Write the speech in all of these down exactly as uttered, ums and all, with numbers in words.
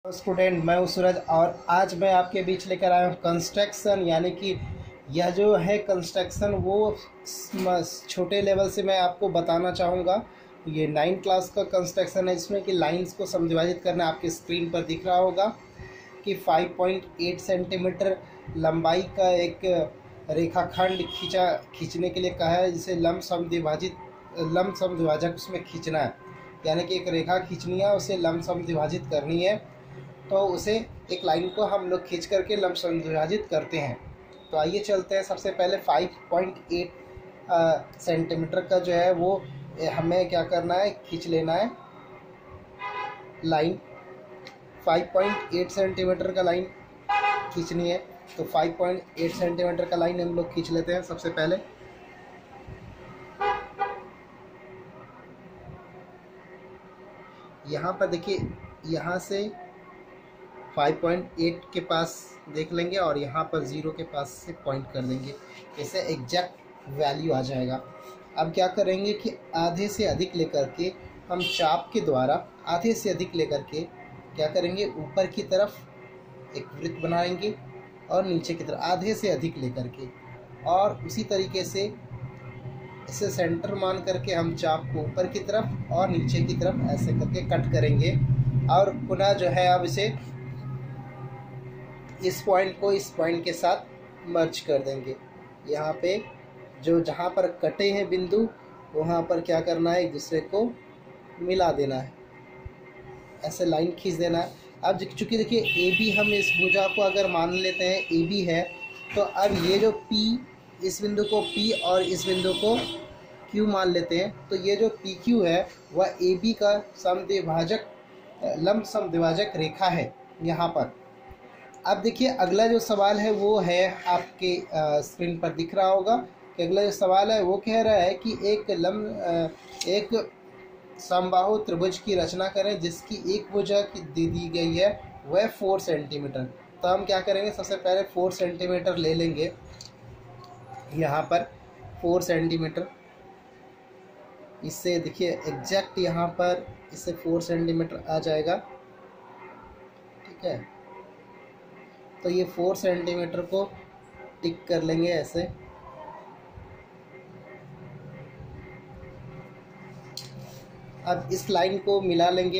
Student, मैं हूं सूरज और आज मैं आपके बीच लेकर आया हूं कंस्ट्रक्शन। यानी कि यह जो है कंस्ट्रक्शन वो छोटे लेवल से मैं आपको बताना चाहूँगा। ये नाइन क्लास का कंस्ट्रक्शन है जिसमें कि लाइंस को समविभाजित करना आपके स्क्रीन पर दिख रहा होगा कि फाइव पॉइंट एट सेंटीमीटर लंबाई का एक रेखाखंड खींचा खींचने के लिए कहा है, जिसे लंब समद्विभाजित लंब समद्विभाजक उसमें खींचना है। यानी कि एक रेखा खींचनी है, उसे लंब समद्विभाजित करनी है, तो उसे एक लाइन को हम लोग खींच करके लंब समद्विभाजित करते हैं। तो आइए चलते हैं। सबसे पहले फाइव पॉइंट एट सेंटीमीटर का जो है वो हमें क्या करना है, खींच लेना है line. Five point eight centimetre का लाइन खींचनी है, तो फाइव पॉइंट एट सेंटीमीटर का लाइन हम लोग खींच लेते हैं। सबसे पहले यहाँ पर देखिए, यहाँ से फाइव पॉइंट एट के पास देख लेंगे और यहाँ पर ज़ीरो के पास से पॉइंट कर देंगे, इससे एग्जैक्ट वैल्यू आ जाएगा। अब क्या करेंगे कि आधे से अधिक लेकर के हम चाप के द्वारा आधे से अधिक लेकर के क्या करेंगे, ऊपर की तरफ एक वृत्त बनाएंगे और नीचे की तरफ आधे से अधिक लेकर के, और उसी तरीके से इसे सेंटर मान करके हम चाप को ऊपर की तरफ और नीचे की तरफ ऐसे करके कट करेंगे। और पुनः जो है अब इसे इस पॉइंट को इस पॉइंट के साथ मर्ज कर देंगे। यहाँ पे जो जहाँ पर कटे हैं बिंदु, वहाँ पर क्या करना है, एक दूसरे को मिला देना है, ऐसे लाइन खींच देना है। अब चूँकि देखिए ए बी, हम इस भुजा को अगर मान लेते हैं ए बी है, तो अब ये जो पी, इस बिंदु को पी और इस बिंदु को क्यू मान लेते हैं, तो ये जो पी क्यू है वह ए बी का समद्विभाजक लंब समद्विभाजक रेखा है यहाँ पर। अब देखिए अगला जो सवाल है वो है आपके स्क्रीन पर दिख रहा होगा कि अगला जो सवाल है वो कह रहा है कि एक लंब एक समबाहु त्रिभुज की रचना करें जिसकी एक भुजा की दे दी गई है वह फोर सेंटीमीटर। तो हम क्या करेंगे, सबसे पहले फोर सेंटीमीटर ले लेंगे। यहाँ पर फोर सेंटीमीटर, इससे देखिए एग्जैक्ट यहाँ पर इससे फोर सेंटीमीटर आ जाएगा। ठीक है, तो ये फोर सेंटीमीटर को टिक कर लेंगे ऐसे। अब इस लाइन को मिला लेंगे,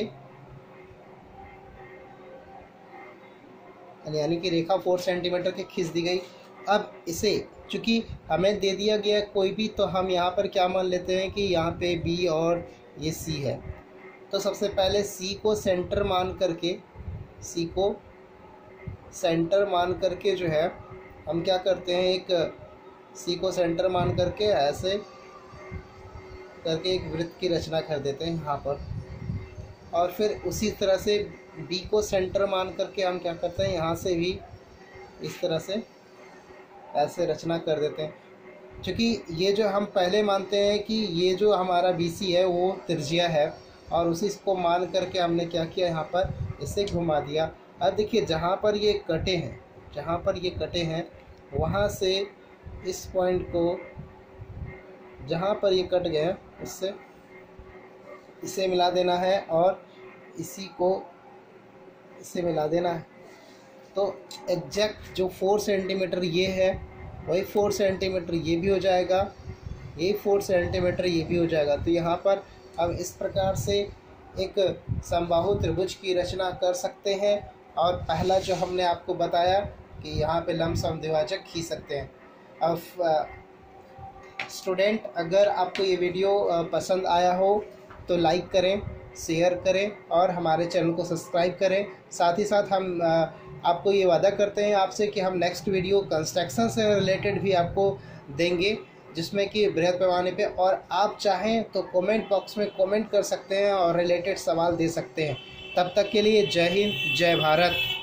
यानी कि रेखा फोर सेंटीमीटर की खींच दी गई। अब इसे चूँकि हमें दे दिया गया कोई भी, तो हम यहाँ पर क्या मान लेते हैं कि यहाँ पे बी और ये सी है। तो सबसे पहले सी को सेंटर मान करके सी को सेंटर मान करके जो है हम क्या करते हैं, एक सी को सेंटर मान करके ऐसे करके एक वृत्त की रचना कर देते हैं यहाँ पर। और फिर उसी तरह से बी को सेंटर मान करके हम क्या करते हैं, यहाँ से भी इस तरह से ऐसे रचना कर देते हैं। क्योंकि ये जो हम पहले मानते हैं कि ये जो हमारा बी सी है वो त्रिज्या है, और उसी को मान करके हमने क्या किया, यहाँ पर इसे घुमा दिया। अब देखिए जहाँ पर ये कटे हैं जहाँ पर ये कटे हैं वहाँ से इस पॉइंट को, जहाँ पर ये कट गए उससे इसे मिला देना है और इसी को इसे मिला देना है। तो एग्जैक्ट जो फोर सेंटीमीटर ये है वही फोर सेंटीमीटर ये भी हो जाएगा, ये फोर सेंटीमीटर ये भी हो जाएगा। तो यहाँ पर अब इस प्रकार से एक समबाहु त्रिभुज की रचना कर सकते हैं। और पहला जो हमने आपको बताया कि यहाँ पे लंब समद्विभाजक खींच सकते हैं। अब स्टूडेंट, अगर आपको ये वीडियो पसंद आया हो तो लाइक करें, शेयर करें और हमारे चैनल को सब्सक्राइब करें। साथ ही साथ हम आपको ये वादा करते हैं आपसे कि हम नेक्स्ट वीडियो कंस्ट्रक्शन से रिलेटेड भी आपको देंगे, जिसमें कि बृहद पैमाने पे, और आप चाहें तो कमेंट बॉक्स में कमेंट कर सकते हैं और रिलेटेड सवाल दे सकते हैं। तब तक के लिए जय हिंद, जय भारत।